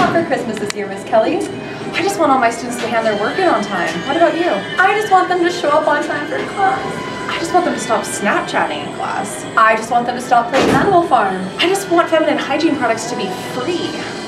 want for Christmas this year, Miss Kelly? I just want all my students to hand their work in on time. What about you? I just want them to show up on time for class. I just want them to stop Snapchatting in class. I just want them to stop playing Animal Farm. I just want feminine hygiene products to be free.